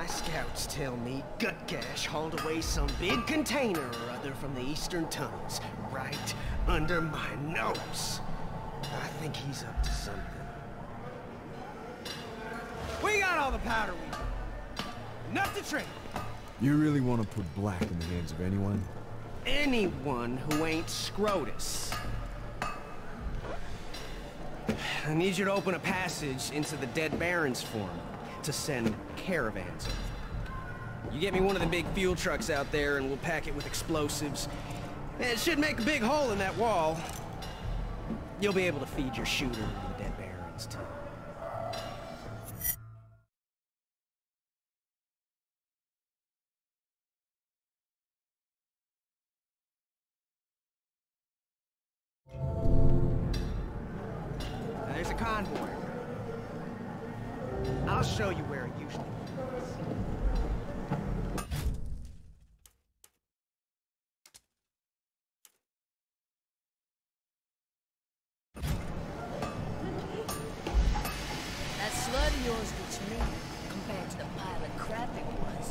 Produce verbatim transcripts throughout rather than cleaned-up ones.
My scouts tell me Gutgash hauled away some big container or other from the eastern tunnels, right under my nose. I think he's up to something. We got all the powder we need. Enough to trade. You really want to put Black in the hands of anyone? Anyone who ain't Scrotus. I need you to open a passage into the Dead Barons for me to send caravans over. You get me one of the big fuel trucks out there and we'll pack it with explosives. It should make a big hole in that wall. You'll be able to feed your shooter to the Dead Barons too. There's a convoy. I'll show you where it usually is. That sled of yours gets me compared to the pile of crap it was.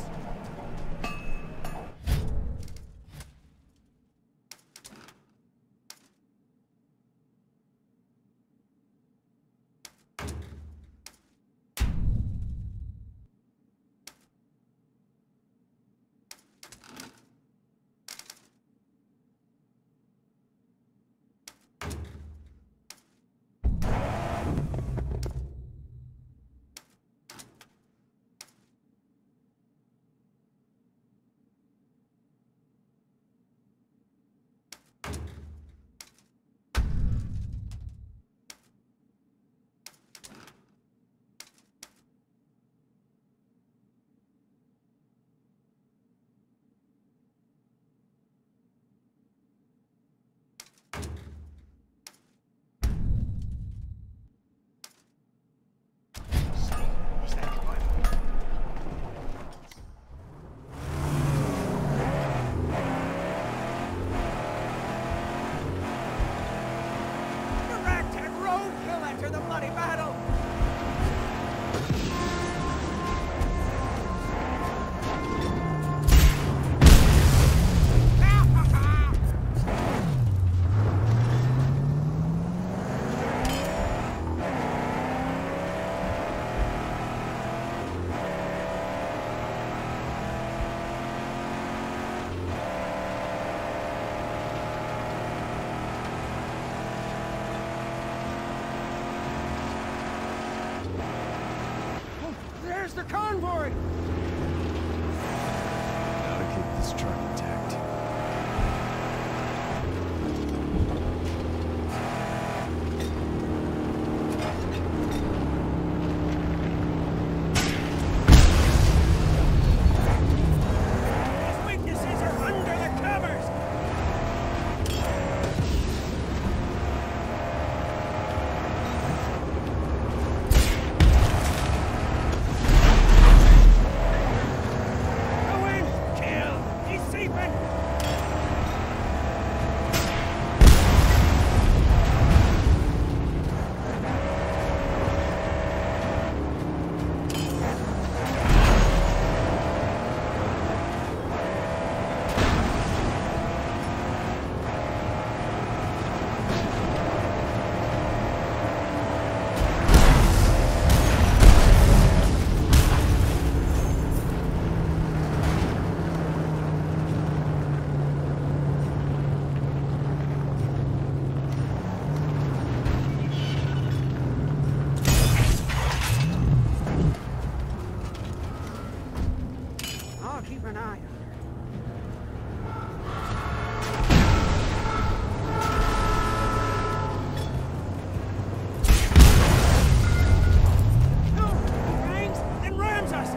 There's the convoy! Gotta keep this truck intact. His weaknesses are under the covers! Keep an eye on her. No! He rangs and rams us!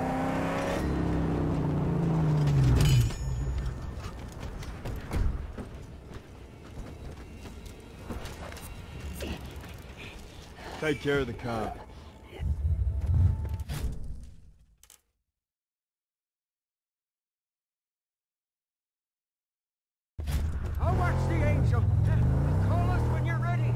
Take care of the car. I'll watch the Angel. Call us when you're ready.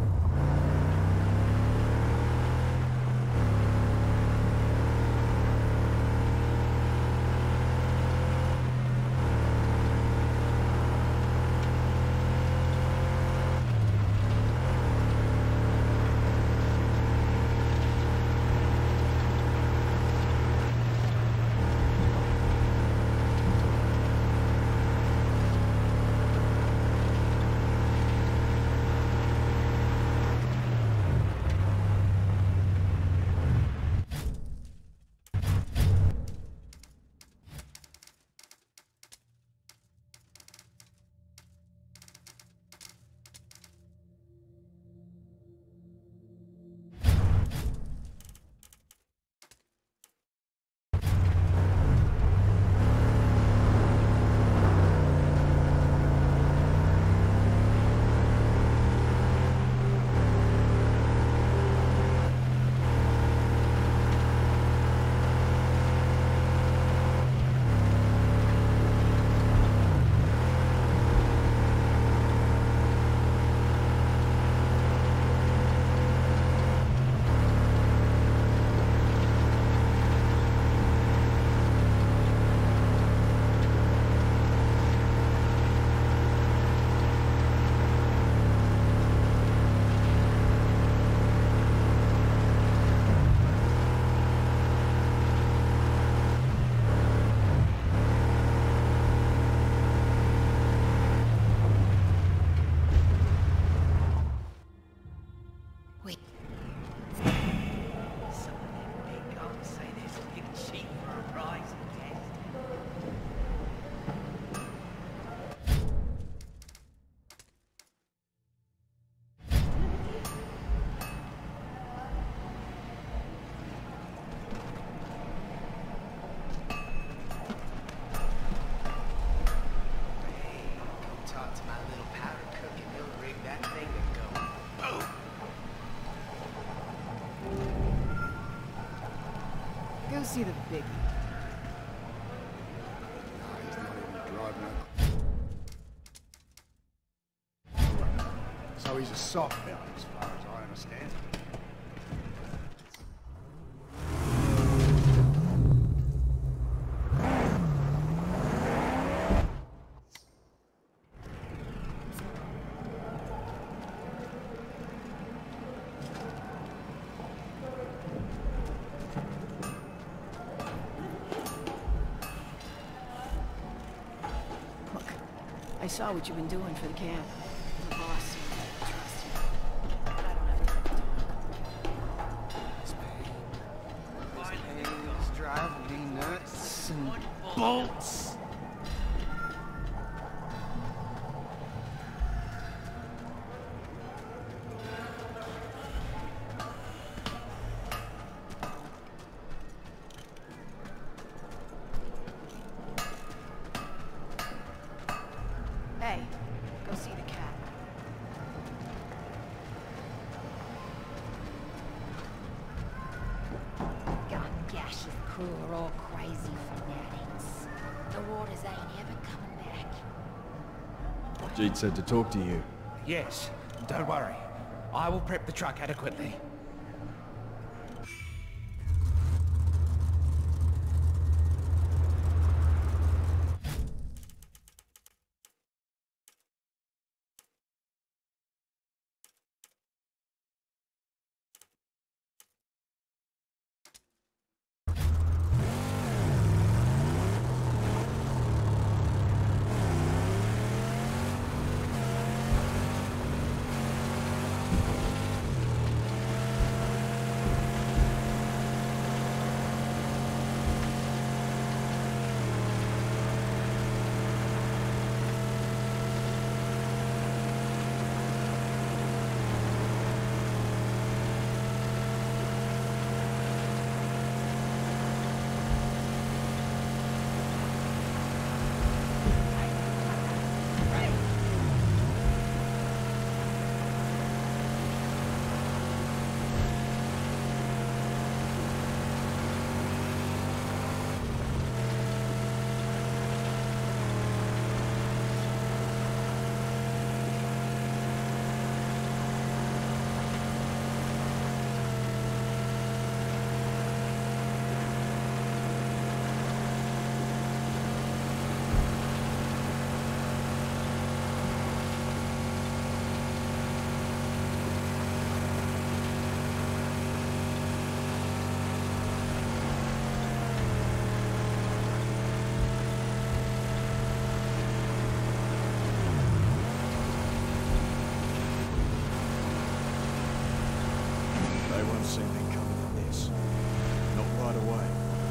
see the biggie. Nah, he's not even driving up. So he's a soft belly, as far as I understand. Look, I saw what you've been doing for the camp. The boss, I trust you. But I don't have time to talk. This pain is driving me nuts and bolts. Hey, go see the cat. God, Gash's crew are all crazy fanatics. The waters ain't ever coming back. Jeet said to talk to you. Yes, don't worry. I will prep the truck adequately. They won't see me coming in this. Not right away.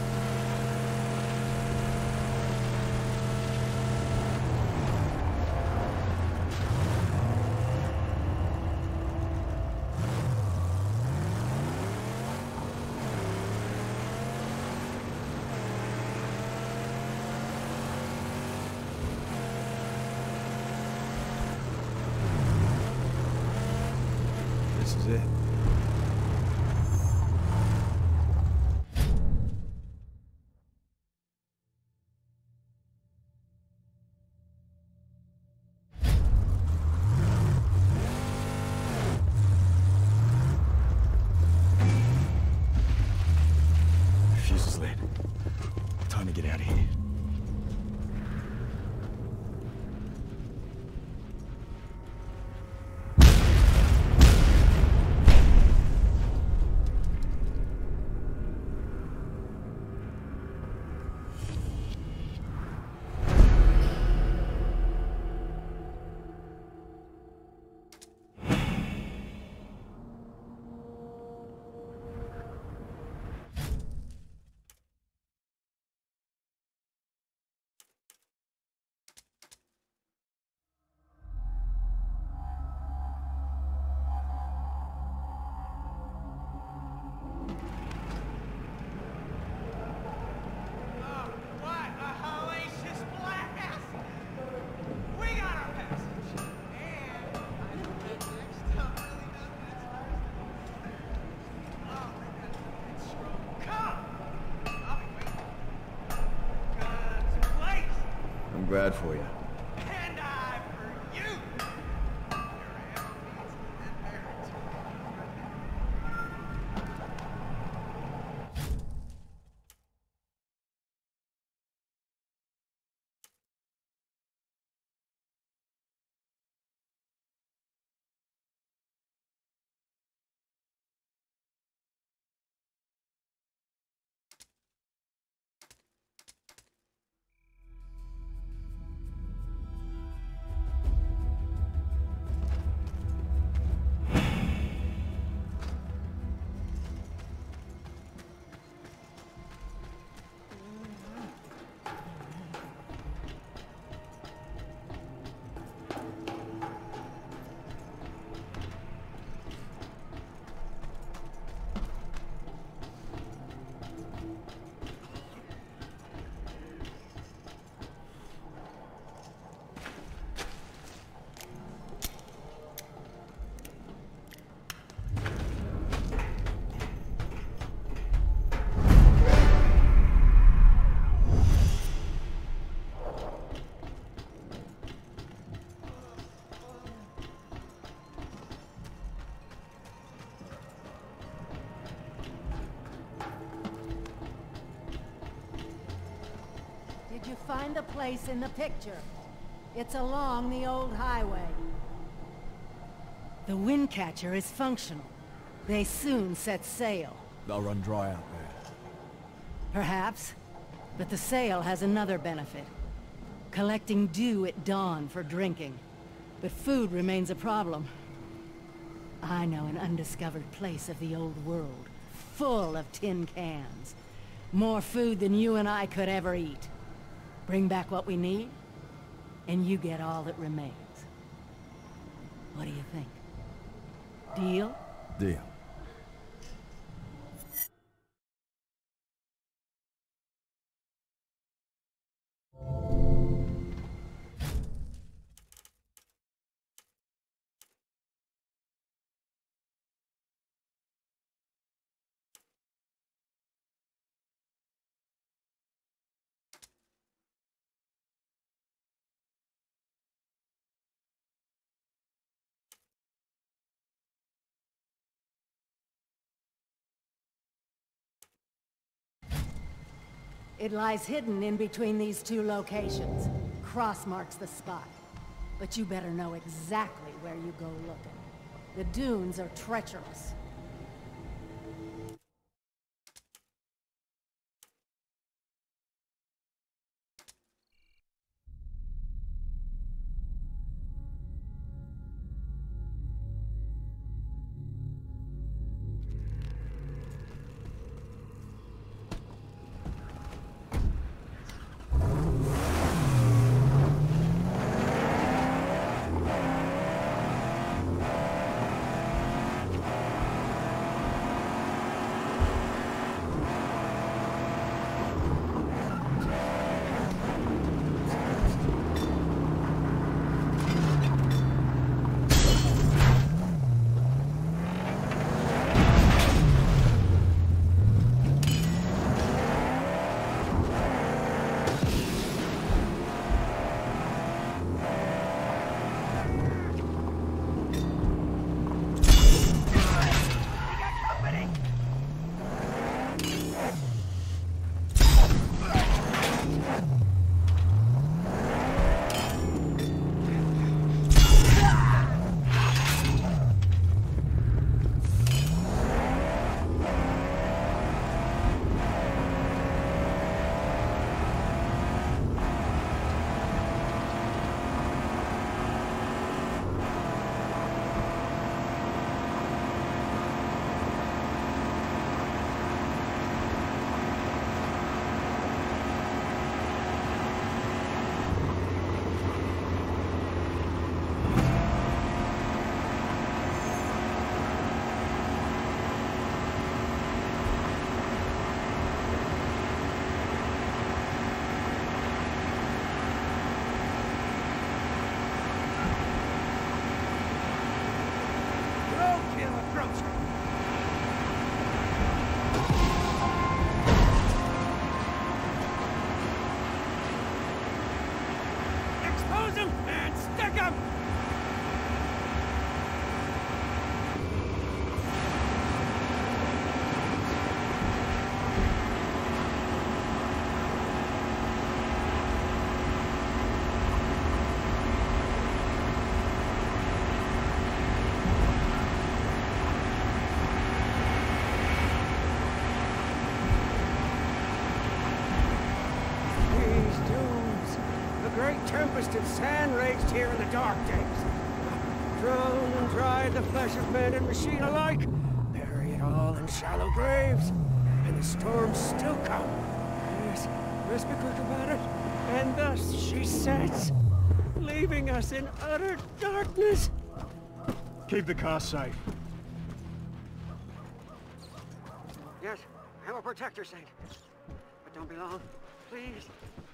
This is it. Fuse is lit. Time to get out of here. bad for you. And I for you! Did you find the place in the picture? It's along the old highway. The Windcatcher is functional. They soon set sail. They'll run dry out there. Perhaps. But the sail has another benefit. Collecting dew at dawn for drinking. But food remains a problem. I know an undiscovered place of the old world, full of tin cans. More food than you and I could ever eat. Bring back what we need, and you get all that remains. What do you think? Deal? Deal. It lies hidden in between these two locations. Cross marks the spot. But you better know exactly where you go looking. The dunes are treacherous. great tempest and sand raged here in the dark days. Drowned and dried the flesh of men and machine alike, bury it all in shallow graves, and the storms still come. Yes, let's be quick about it. And thus she sets, leaving us in utter darkness. Keep the car safe. Yes, I will protect her, Saint. But don't be long, please.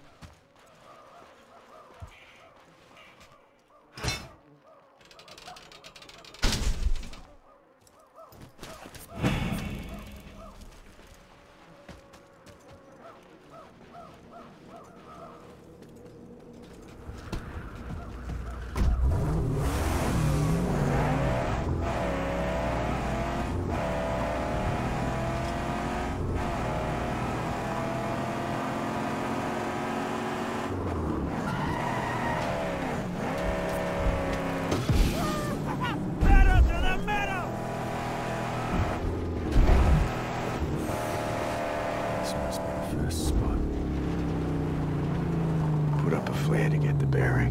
Flare to get the bearing.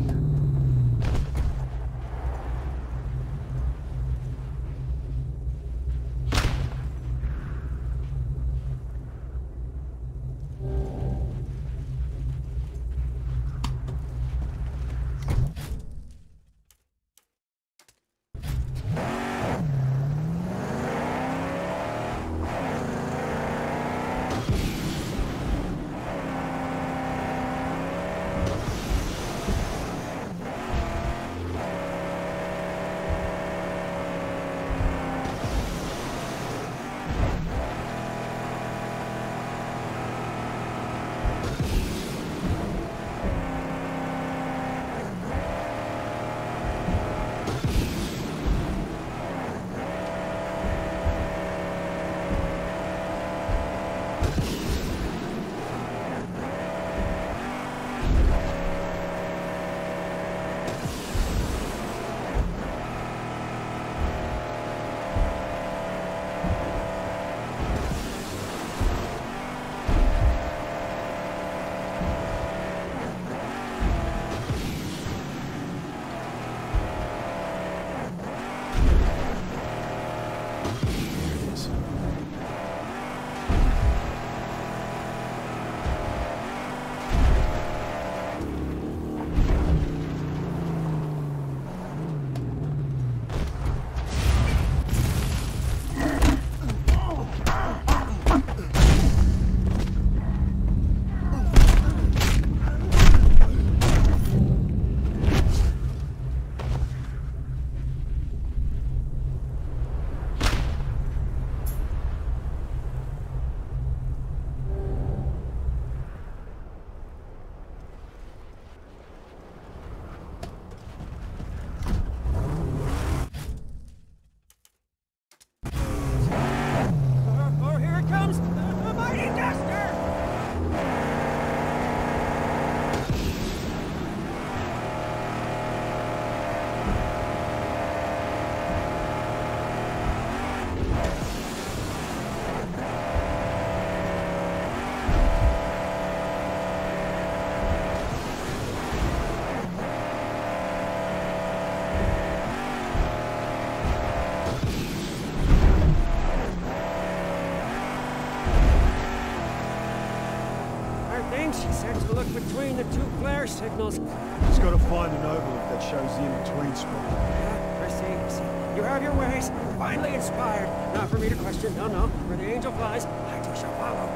She said to look between the two flare signals. Just gotta find an overlook that shows the in-between spot. Yeah, I see, I see. You have your ways. Finally inspired. Not for me to question. No, no. Where the angel flies, I too shall follow.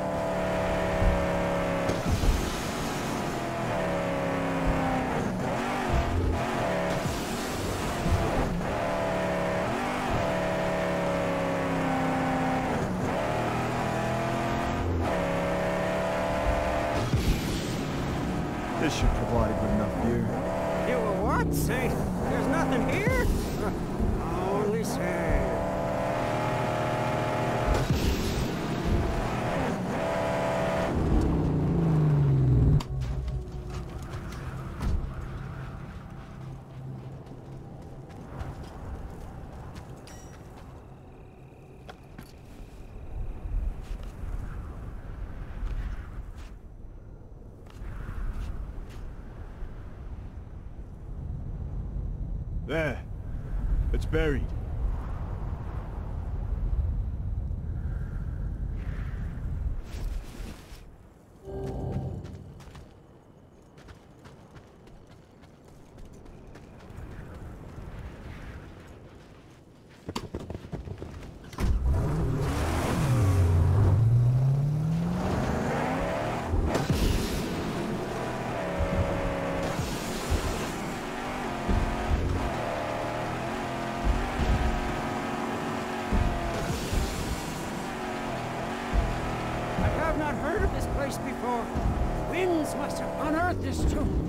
This should provide a good enough view. You a what, Saint? There's nothing here? Uh, only sand. There. It's buried. Before. Winds must have unearthed this tomb.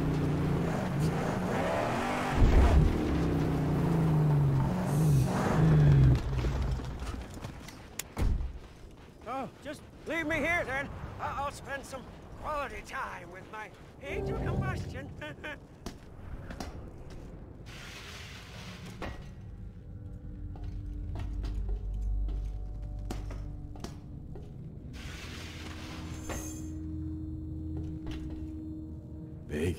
Oh, just leave me here then. I I'll spend some quality time with my angel combustion. Big.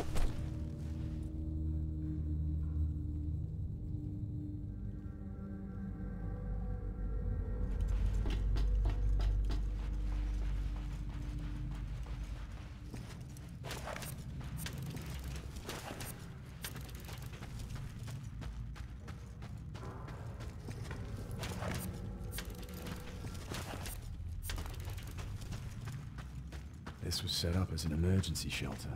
This was set up as an emergency shelter.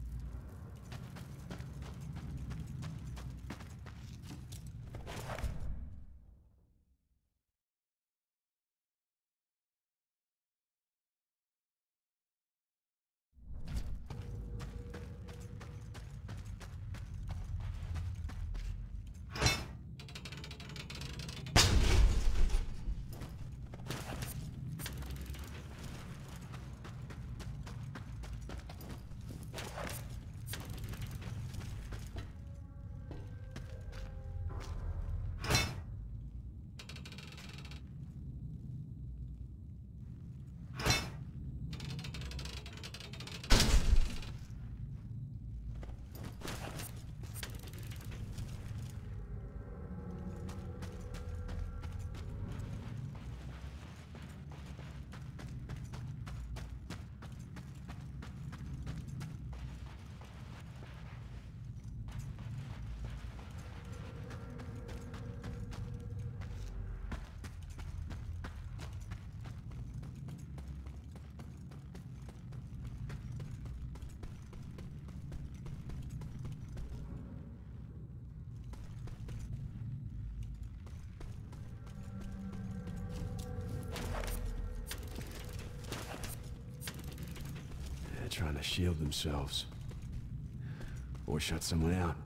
Trying to shield themselves. Or shut someone out.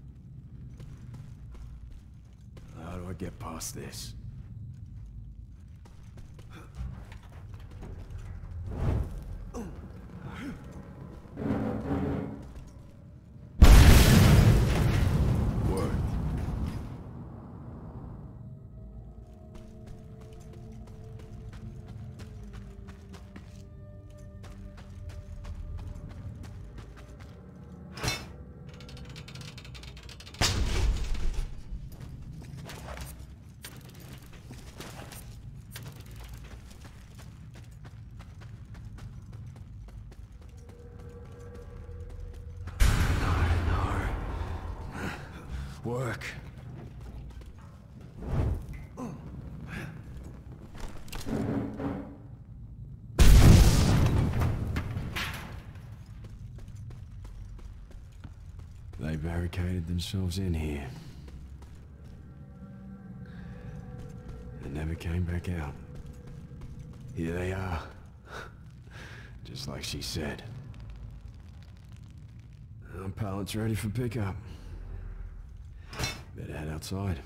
How do I get past this? Work. They barricaded themselves in here. And never came back out. Here they are. Just like she said. Our pallet's ready for pickup. Better head outside.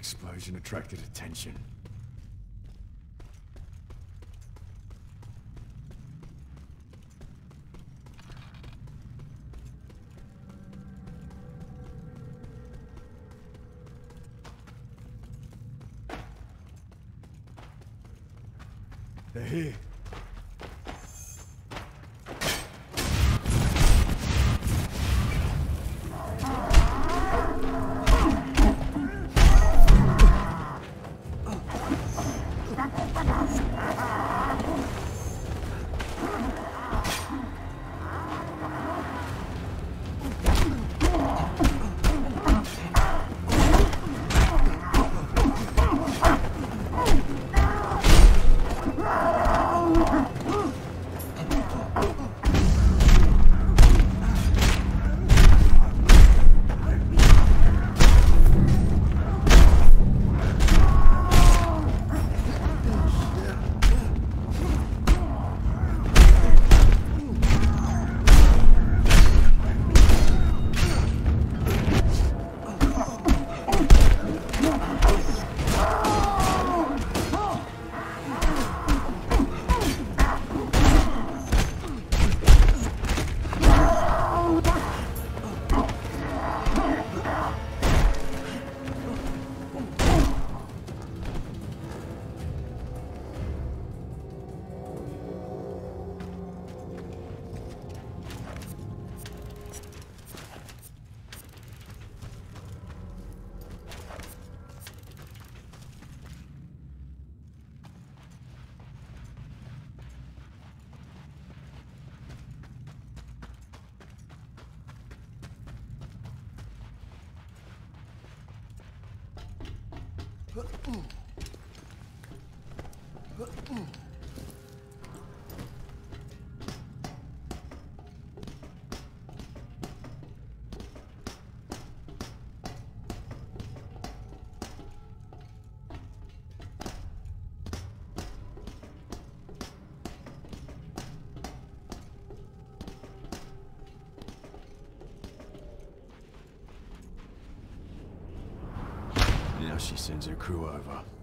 explosion attracted attention. They're here. Now she sends her crew over.